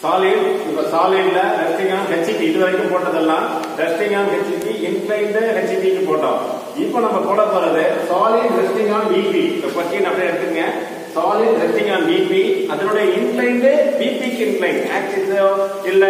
Solid இப்ப சாலிட்ல resting on HCP இது வரைக்கும் போட்டதெல்லாம் resting on HCP inclined HCP க்கு போட்டோம். இப்போ நம்ம போட போறது சாலிட் ரெஸ்டிங் ஆன் VP. இந்த क्वेश्चन அப்படியே எடுத்துங்க. சாலிட் ரெஸ்டிங் ஆன் VP அதனுடைய இன்க்ளைன்ட் VP க்கு இன்க்ளைன்ட் ஆக்சிஸ் இல்ல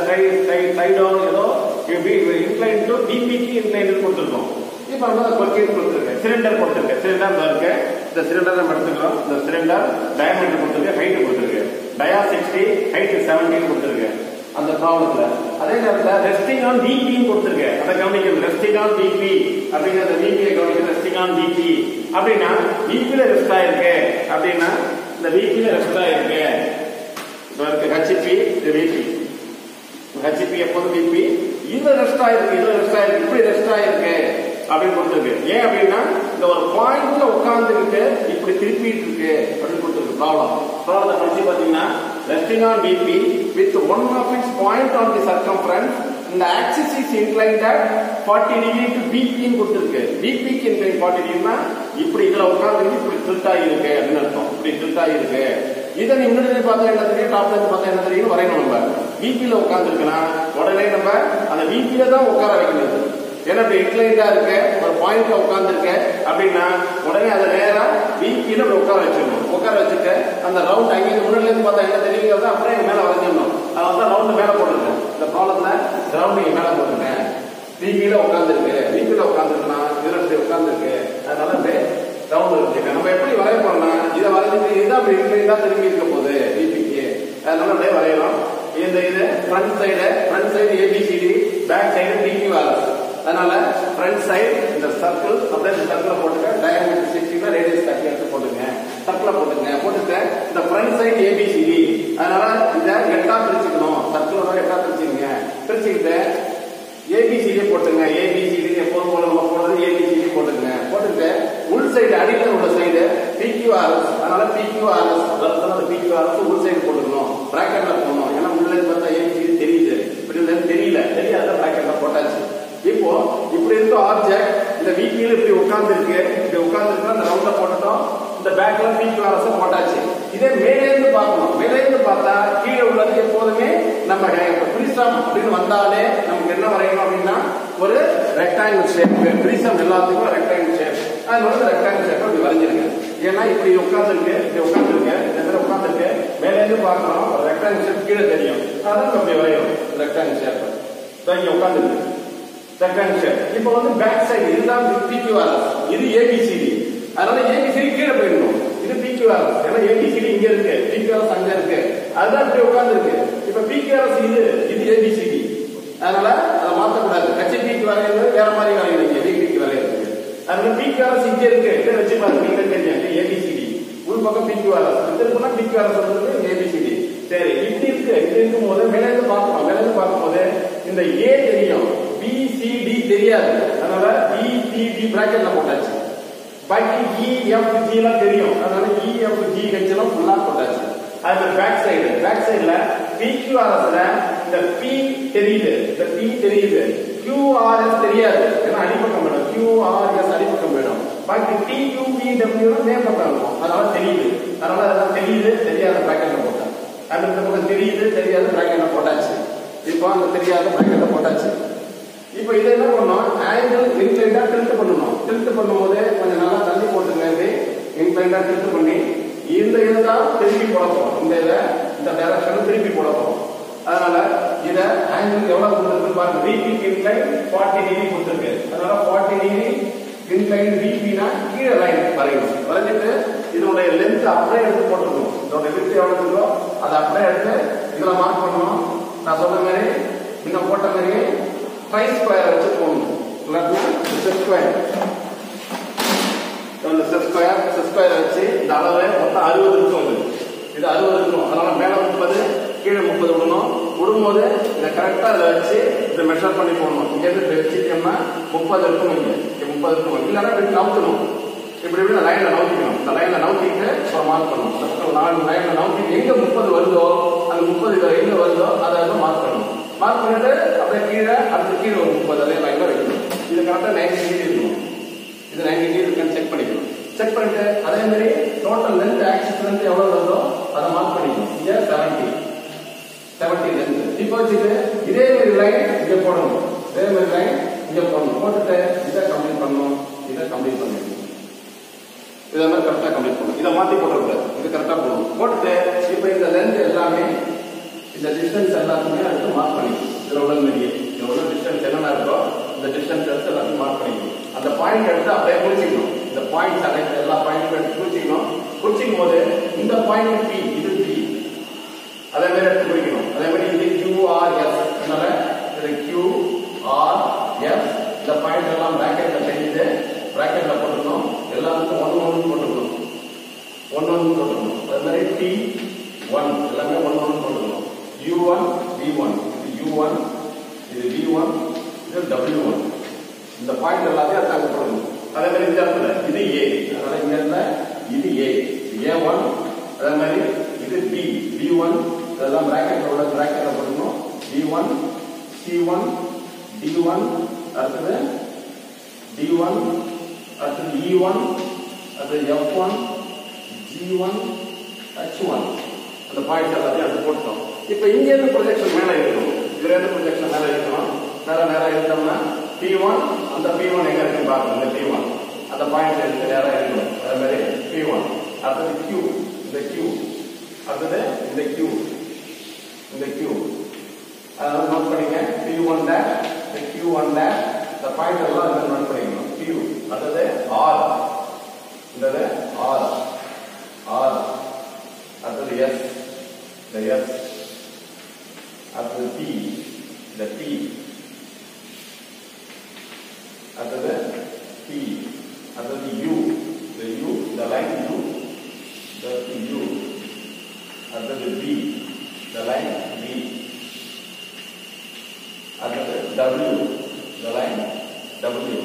சைடோ ஏதோ இன்க்ளைன்ட் டு VP க்கு இன்க்ளைன்ட் கொடுத்திருக்கோம். இப்போ நம்ம क्वेश्चन கொடுத்திருக்கேன். சிலிண்டர் கொடுத்திருக்கேன். சிலிண்டர் இருக்கு. இந்த சிலிண்டர் நம்ம எடுத்துக்கிறோம். இந்த சிலிண்டர் டயாமீட்டர் கொடுத்திருக்கேன், ஹைட் கொடுத்திருக்கேன். டயா 60 ஹைட் 17 கொடுத்திருக்கேன் அந்த ப்ராப்ளத்துல. அதே நேரத்துல ரெஸ்டிங் ஆன் VP கொடுத்திருக்கேன். அத கவனிக்கணும். ரெஸ்டிங் ஆன் VP அப்படிங்கற VP கவனிக்கணும். ரெஸ்டிங் ஆன் VP அப்படினா VP ல ரெஸ்ட் ஆயிருக்கு அப்படினா இந்த VP ல ரெஸ்ட் ஆயிருக்கு. இதற்கு HCP இது VP. HCP எப்போது VP இதுல ரெஸ்ட் ஆயிருக்கு, இதுல ரெஸ்ட் ஆயிருக்கு, இப்படி ரெஸ்ட் ஆயிருக்கு அப்படின்னு கொடுத்திருக்கு. ஏன் அப்படின்னா இந்த ஒரு பாயிண்ட்ல உட்கார்ந்துட்டு இப்படி திருப்பிட்டு இருக்கு அப்படின்னு கொடுத்திருக்கு ப்ராப்ளத்தை படிச்சு பாத்தீங்கன்னா resting on VP with one of its point on the circumference and the axis is inclined at 40 degree to VP ன்னு கொடுத்திருக்கு. VP க்கு inclined 40 degree னா இப்படி இதுல உட்கார்ந்து இப்படி tilt ஆகி இருக்கு அப்படின்னு அர்த்தம். இப்படி tilt ஆகி இருக்கு. இதை நீ முன்னாடி பார்த்தா என்ன தெரியும், டாப்ல இருந்து பார்த்தா என்ன தெரியும் வரையணும். நம்ம VP ல உட்கார்ந்துருக்குன்னா உடனே நம்ம அந்த VP ல தான் உட்கார வைக்கணும். ஏன்னா இப்படி இன்க்ளைண்டா இருக்கு, ஒரு பாயிண்ட்ல உட்கார்ந்துருக்கு அப்படின்னா உடனே அதை நேரா VP ல உட்கார வச்சிடணும். உட்கார வச்சுட்டு அந்த ரவுண்ட் அங்கே முன்னாடி இருந்து பார்த்தா என்ன தெரியுங்கிறத அப்படியே மேல வரைஞ்சிடணும். அதான் ரவுண்ட் மேல போட்டுருக்கேன். இந்த ப்ராப்ளத்துல ரவுண்ட் மேல போட்டுருக்கேன். VP ல உட்கார்ந்துருக்கு. VP ல உட்கார்ந்துருக்குன்னா இதுல இப்படி உட்கார்ந்துருக்கு. அதனால அப்படியே ரவுண்ட் இருக்கு. நம்ம எப்படி வரைய போறோம்னா இதை வரைஞ்சிட்டு இதுதான் அப்படி இன்க்ளைண்டா திரும்பி இருக்க போகுது VPக்கு. அதனால அப்படியே வரையலாம். இந்த இது front side ABCD, back side PQRS. அதனால ஃப்ரண்ட் சைடு இந்த சர்க்கிள் அப்படியே இந்த சர்க்கிளை போட்டுக்க. டயாமீட்டர் 60 ரேடியஸ் 30 எடுத்து போட்டுங்க. சர்க்கிளை போட்டுட்டு இந்த ஃப்ரண்ட் சைடு ABCD. அதனால இதை 8ஆ பிரிச்சுக்கணும். சர்க்கிளோட 8ஆ பிரிச்சுக்கிட்டு ABCD போட்டுங்க. ABCD எப்போதும் போல நம்ம போடுறது ABCD போட்டுட்டு உள் சைடு அடியில் உள்ள சைடு PQRS. அதனால PQRS PQRS உள் சைடு போட்டுக்கணும். பிராக்கெட்ல போடணும். ஏன்னா உள்ள இருந்து பார்த்தா ABCD தெரியுது, இப்படி தெரியாத பிராக்கெட்ல போட்டாச்சு. இப்போ இப்படி இருக்க ஆப்ஜெக்ட் இந்த VP ல இப்படி உட்கார்ந்துருக்கு. இப்படி உட்கார்ந்துருக்கா அந்த ரவுண்ட போட்டுட்டோம். இந்த பேக்ல PQRS போட்டாச்சு. இதே மேலே இருந்து பார்க்கணும். மேலே இருந்து பார்த்தா கீழே உள்ளது எப்போதுமே நம்ம பிரிசம் அப்படின்னு வந்தாலே நமக்கு என்ன வரையணும் அப்படின்னா ஒரு ரெக்டாங்கிள் ஷேப். பிரிசம் எல்லாத்துக்கும் ரெக்டாங்கிள் ஷேப். அதனால ரெக்டாங்கிள் ஷேப் அப்படி வரைஞ்சிருங்க. ஏன்னா இப்படி உட்கார்ந்துருக்கு, இந்த மாதிரி உட்கார்ந்துருக்கு. மேலே இருந்து பார்க்கணும் ஒரு ரெக்டாங்கிள் ஷேப் கீழே தெரியும். அதான் அப்படி வரையணும் ரெக்டாங்கிள் ஷேப். இங்க உட்கார்ந்துருக்கு ரெக்டாங்கிள் ஷேப். இப்போ வந்து பேக் சைடு இதுதான் PQRS, இது ABCD. அதனால ABCD கீழே போயிடணும். இது PQRS. ஏன்னா ABCD இங்க இருக்கு, PQRS அங்க இருக்கு. அதுதான் இப்படி உட்கார்ந்துருக்கு. இப்ப PQRS இது ABCD. அதனால அதை மாற்றக்கூடாது. HCPக்கு வரையிறது வேற மாதிரி வரையணும். VPக்கு வரையிறது. அதனால PQRS இங்க இருக்கு. இதை வச்சு பாருங்க தெரியும். இது ABCD. உள் பக்கம் PQRS. திருப்பினா PQRS வந்து ABCD. சரி, இப்படி இருக்கும் போது மேலே இருந்து பார்க்கும்போது இந்த A தெரியும், BCD தெரியாது. அதனால BCD பிராக்கெட்ல போட்டாச்சு. பாக்கி EFG எல்லாம் தெரியும். அதனால EFGH எல்லாம் ஃபுல்லா போட்டாச்சு. அது பேக் சைடுல PQRS ல இந்த P தெரியுது, QRS தெரியாது. ஏன்னா அடிப்பக்கம் போயிடும். QRS அடிப்பக்கம் போயிடும். பாக்கி TUVW நேம் பக்கம். அதனால தெரியுது. தெரியாத பிராக்கெட்ல போட்டேன். அந்த பக்கம் தெரியாத பிராக்கெட்ல போட்டாச்சு. இப்போ அந்த தெரியாத பிராக்கெட்ல போட்டாச்சு. இப்போ இதை என்ன பண்ணணும், ஆங்கிள் இன்க்ளைண்டா டில்ட் பண்ணணும். டில்ட் பண்ணும்போது கொஞ்சம் நல்லா தள்ளி போட்டுங்க. இன்க்ளைண்டா டில்ட் பண்ணி இந்த இதுதான் திருப்பி போட போறோம். இந்த டைரக்ஷன் திருப்பி போட போறோம். அதனால இத ஆங்கிள் எவ்வளவு கொடுத்திருக்கு பாருங்க. VP இன்க்ளைன் 40 டிகிரி கொடுத்திருக்கு. அதனால 40 டிகிரி இன்க்ளைன் VP-னா கீழே லைன் வரையணும். வரைஞ்சிட்டு இதோட லென்த் அப்படியே எடுத்து போட்டுக்கணும். இதோட லென்த் எவ்வளவு இருக்கோ அதை அப்படியே எடுத்து இதுல மார்க் பண்ணணும். நான் சொன்ன மாதிரி இன்னும் போட்ட மாதிரி pi ஸ்கொயர் வச்சு போடணும். செட் ஸ்கொயர் வச்சு இந்த அளவு மொத்தம் 60 இருக்கும். இது 60 இருக்கும். அதனால மேல 30 கீழே 30 விடும்போது இதை கரெக்டா இதை வச்சு இதை மெஷர் பண்ணி போடணும். இங்க இருந்து வச்சுட்டோம்னா 30 இருக்கும். இங்க 30 இருக்கும். இல்லைன்னா இப்படி நவுத்தணும். இப்படி லைன்ல நவுத்திக்கணும். இந்த லைன்ல நவுத்திட்டு அப்புறம் மார்க் பண்ணணும். 4 லைன்ல நவுத்திட்டு எங்க 30 வருதோ அந்த 30 எங்க வருதோ அதை மார்க் பண்ணணும். மார்க் பண்ணிட்டு அப்படியே கீழே அடுத்து கீழே ஒரு 30 அதே லைன்ல வைக்கணும். இது கரெக்டா 90 டிகிரி இருக்கணும். இது 90 டிகிரி இருக்கான்னு செக் பண்ணிக்கணும். செக் பண்ணிட்டு அதே மாதிரி டோட்டல் லென்த் ஆக்சிஸ் லென்த் எவ்வளவு வருதோ அதை மார்க் பண்ணிக்கணும். இங்க 70 70 லென்த். இப்போ வச்சுட்டு இதே மாதிரி லைன் இங்க போடணும். இதே மாதிரி லைன் இங்க போடணும். போட்டுட்டு இதை கம்ப்ளீட் பண்ணணும். இதை கம்ப்ளீட் பண்ணணும். இதெல்லாம் கரெக்டா கம்ப்ளீட் பண்ணணும். இதை மாத்தி போடக்கூடாது. இது கரெக்டா போடணும். போட்டுட்டு இப்போ இந்த லென்த் எல்லாமே இந்த டிஸ்டன்ஸ் எல்லாத்தையுமே அடுத்து மார்க் பண்ணிக்கணும். இதுல உள்ள மீடியே இதுல உள்ள டிஸ்டன்ஸ் என்னென்ன இருக்கோ இந்த டிஸ்டன்ஸ் எடுத்து எல்லாத்தையும் மார்க் பண்ணிக்கணும். அந்த பாயிண்ட் எடுத்து அப்படியே குறிச்சிக்கணும். இந்த பாயிண்ட்ஸ் அனைத்து எல்லா பாயிண்ட்டும் எடுத்து குறிச்சிக்கணும். குறிச்சிக்கும் போது இந்த பாயிண்ட் பி, இது பி, அதே மாதிரி எடுத்து குறிக்கணும். அதே மாதிரி இது QRS, அதனால இது QRS. இந்த பாயிண்ட் எல்லாம் பிராக்கெட்ல செஞ்சுட்டு பிராக்கெட்ல போட்டுக்கணும். எல்லாத்துக்கும் 1 1 போட்டுக்கணும். 1 1 போட்டுக்கணும். அதே மாதிரி T1 எல்லாமே 1 1 போட்டுக்கணும். U1 V1, இது U1, இது V1, இது W1. இந்த பாயிண்ட் எல்லாத்தையும் அட்டாக் பண்ணணும். அதே மாதிரி இந்த இடத்துல இது A, அதனால இந்த இடத்துல இது A, A1. அதே மாதிரி இது B, B1. இதெல்லாம் பிராக்கெட்ல உள்ள பிராக்கெட்ல போடணும். B1, C1, D1, அடுத்தது D1, அடுத்தது E1, அடுத்தது F1, G1, H1. அந்த பாயிண்ட் எல்லாத்தையும் அது போட்டோம். இப்போ இங்க இருந்து ப்ரொஜெக்ஷன் மேல இருக்கணும். இதுல இருந்து ப்ரொஜெக்ஷன் மேல இருக்கணும். நேரா எடுத்தோம்னா P1, அந்த P1 எங்க இருக்குன்னு பாருங்க. இந்த P1 அந்த பாயிண்ட் எடுத்து நேரா இருக்கணும். அதே மாதிரி P1, அடுத்தது Q, இந்த Q, அடுத்தது இந்த Q, இந்த Q. அதனால நோட் பண்ணிங்க. P1 dash, இந்த Q1 dash, இந்த பாயிண்ட் எல்லாம் இங்க நோட் பண்ணிக்கணும். Q, அடுத்தது R, இந்த R, R, அடுத்தது S, இந்த S, அடுத்தது T, இந்த T, அடுத்தது P, அடுத்தது U, இந்த U, இந்த லைன் U, இந்த U, அடுத்தது B, இந்த லைன் B, அடுத்தது W, இந்த லைன் W.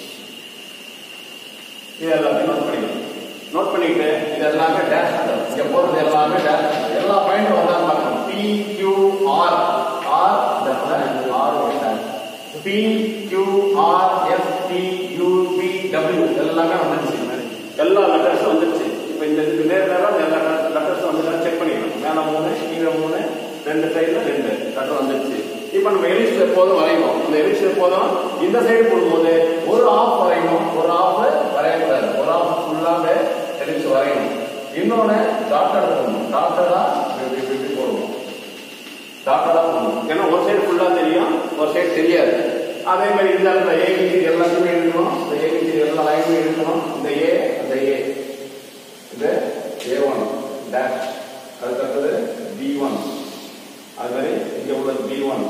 இது எல்லாத்தையும் நோட் பண்ணிக்கணும். நோட் பண்ணிட்டு இது எல்லாமே டேஷ் பண்ணும். இங்க போறது எல்லாமே டேஷ். எல்லா பாயிண்டும் வந்தா பார்க்கணும். P Q R, R இந்த R dash. P Q R S T U V W எல்லாமே வந்துருச்சு. எல்லா லெட்டர்ஸும் வந்துருச்சு. இப்போ இந்த இதுக்கு நேரா எல்லா லெட்டர்ஸும் வந்து செக் பண்ணிக்கணும். மேல 3, கீழே 3, ரெண்டு சைடுல 2 லெட்டர் வந்துருச்சு. இப்போ நம்ம எலிப்ஸ் எப்போதும் வரையணும். அந்த எலிப்ஸ் எப்போதும் இந்த சைடு போடும்போது ஒரு ஆஃப் வரையணும், ஒரு ஆஃப் வரையக்கூடாது. ஒரு ஆஃப் ஃபுல்லாவே எலிப்ஸ் வரையணும். இன்னொன்னு டாட்டடா போடணும். டாட்டடா போடணும். டாட்டடா போடணும். ஏன்னா ஒரு சைடு ஃபுல்லா தெரியும், ஒரு சைடு தெரியாது. அதே மாதிரி இந்த இடத்துல ஏபிசி எல்லாத்தையுமே எடுக்கணும். இந்த ஏபிசி எல்லா லைனுமே எடுக்கணும். இந்த ஏ, அந்த ஏ, இது A1 டேஷ், அதுக்கு அடுத்தது B1, அது மாதிரி இங்க உள்ளது B1,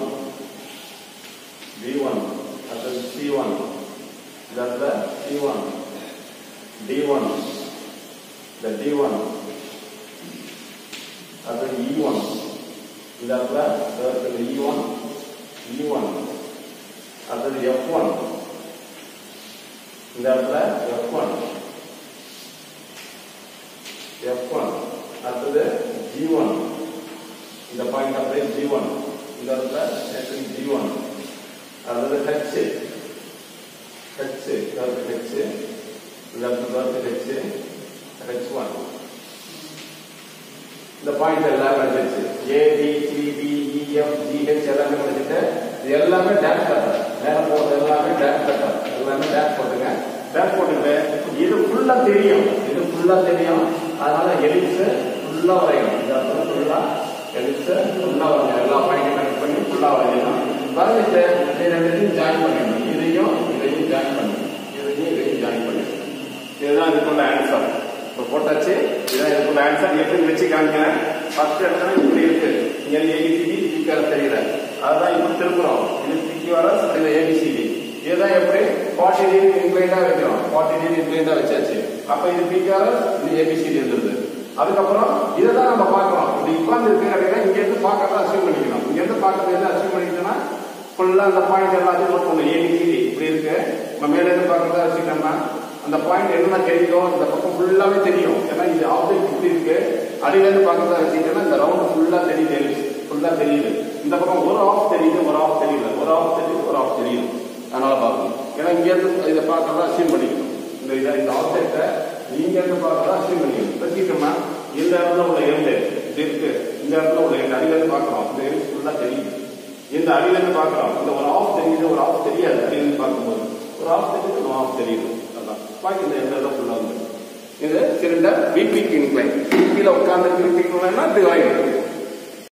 B1, அடுத்தது C1, இந்த இடத்துல C1, D1, இந்த D1, அடுத்தது E1, இந்த இடத்துல E1, E1, அடுத்தது F1, இந்த இடத்துல F1, F1, அடுத்தது G1, இந்த பாயிண்ட் அப்படியே G1, இந்த இடத்துல G1, அடுத்தது H, இந்த இடத்துல H1. இந்த பாயிண்ட் எல்லாம் கிடைச்சிருச்சு. A B C D E F G H எல்லாமே கிடைச்சிட்டு இது எல்லாமே டேஷ் கட்டர். மேல போறது எல்லாமே டேஷ் கட்டர். எல்லாமே டேஷ் போட்டுங்க. டேஷ் போட்டுட்டு இது ஃபுல்லா தெரியும். இது ஃபுல்லா தெரியும். அதனால எலிப்ஸ் ஃபுல்லா வரையணும். இந்த இடத்துல ஃபுல்லா எலிப்ஸ் ஃபுல்லா வரையணும். எல்லா பாயிண்ட்டும் கனெக்ட் பண்ணி ஃபுல்லா வரையணும். வரைஞ்சிட்டு இது ரெண்டையும் ஜாயின் பண்ணிடணும். இதையும் ஜாயின் பண்ணணும். இதையும் ஜாயின் பண்ணிடணும். இதுதான் இதுக்குள்ள ஆன்சர். இப்போ போட்டாச்சு. இதான் இதுக்குள்ள ஆன்சர். எப்படி வச்சு காமிக்கிறேன். ஃபர்ஸ்ட் இடத்துல இப்படி இருக்கு. இங்க ஏபிசிடி பிக்ஆர் தெரியல. அதுதான் இப்ப திருப்புறோம். இது பிக்யூஆர்எஸ், இது ஏபிசிடி. இதுதான் எப்படி 40 டிகிரி இன்க்ளைண்டா வைக்கிறோம். 40 டிகிரி இன்க்ளைண்டா வச்சாச்சு. அப்ப இது பிக்யூஆர்எஸ், இது ஏபிசிடி இருந்தது. அதுக்கப்புறம் இதை தான் நம்ம பார்க்கிறோம். இது உட்கார்ந்து இருக்கு அப்படின்னா இங்க இருந்து பார்க்கறத அசியூம் பண்ணிக்கணும். இங்க இருந்து பார்க்கறது எது அசியூம் பண்ணிக்கணும்னா ஃபுல்லா அந்த பாயிண்ட் எல்லாத்தையும் நோட் பண்ணணும். ஏபிசிடி இப்படி இருக்கு. நம்ம மேல இருந்து பார்க்கறத வச்சுட்டோம்னா அந்த பாயிண்ட் என்ன தெரியும், இந்த பக்கம் ஃபுல்லாவே தெரியும். ஏன்னா இது ஆப்ஜெக்ட் இப்படி இருக்கு. அடியில இருந்து பார்க்கறத வச்சுட்டோம்னா இந்த ரவுண்ட் ஃபுல்லா தெரியுது. ஃபுல்லா தெரியுது. இந்த பக்கம் ஒரு ஆஃப் தெரியுது, ஒரு ஆஃப் தெரியல. ஒரு ஆஃப் தெரியுது, ஒரு ஆஃப் தெரியும். அதனால பார்க்கணும். ஏன்னா இங்க இருந்து இதை பார்க்கறதா அசியூம் பண்ணிக்கணும். இந்த ஆப்ஜெக்டை நீங்க இருந்து பார்க்கறதா அசியூம் பண்ணிக்கணும். வச்சுட்டோம்னா இந்த இடத்துல உள்ள எண்டு இப்படி இருக்கு. இந்த இடத்துல ஒரு அடியிலிருந்து பாக்குறோம், இந்த எலிப்ஸ் ஃபுல்லா தெரியுது. இந்த அடியிலிருந்து பாக்குறோம், இந்த ஒரு ஆஃப் தெரியுது, ஒரு ஆஃப் தெரியாது. அடியிலிருந்து பார்க்கும்போது ஒரு ஆஃப் தெரியுது, ஒரு ஆஃப் தெரியுது. அதான் பாக்கி இந்த இடம் ஃபுல்லா வந்து இது சிலிண்டர் வீக் இன்க்ளைன். கீழே உட்கார்ந்து இப்படி வாங்கிடும்.